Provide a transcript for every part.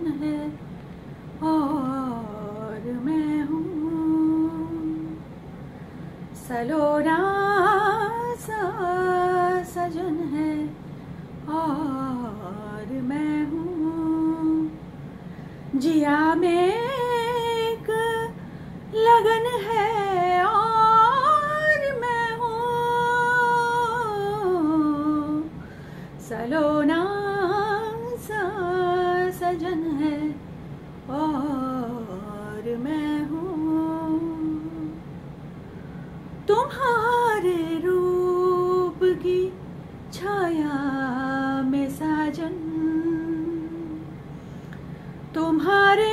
सजन है और मैं हूँ सलोना सा सजन है और मैं हूँ जिया में एक लगन है और मैं हूँ सलोना सा सजन है और मैं हूँ तुम्हारे रूप की छाया में साजन तुम्हारे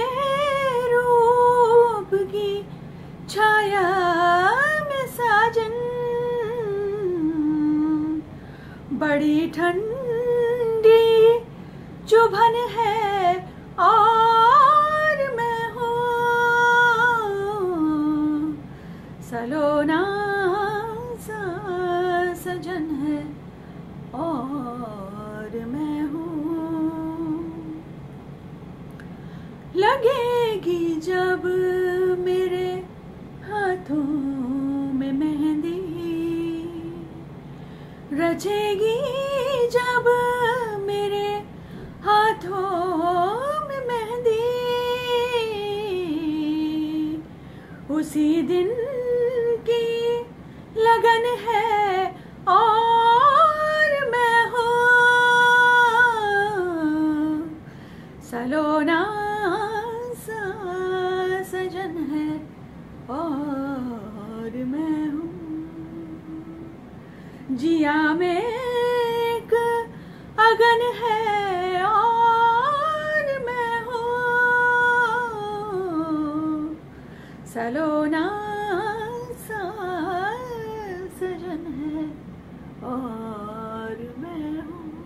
रूप की छाया में साजन बड़ी ठंडी चुभन है और मैं हूँ सलोना सा सजन है और मैं हूँ लगेगी जब मेरे हाथों में मेहंदी रचेगी जब मेरे हाथों में मेहंदी उसी दिन की लगन है और मैं हूँ सलोना सा सजन है और मैं हूँ जिया में एक अगन है और मैं हूँ सलोना सा सजन है और मैं हूँ।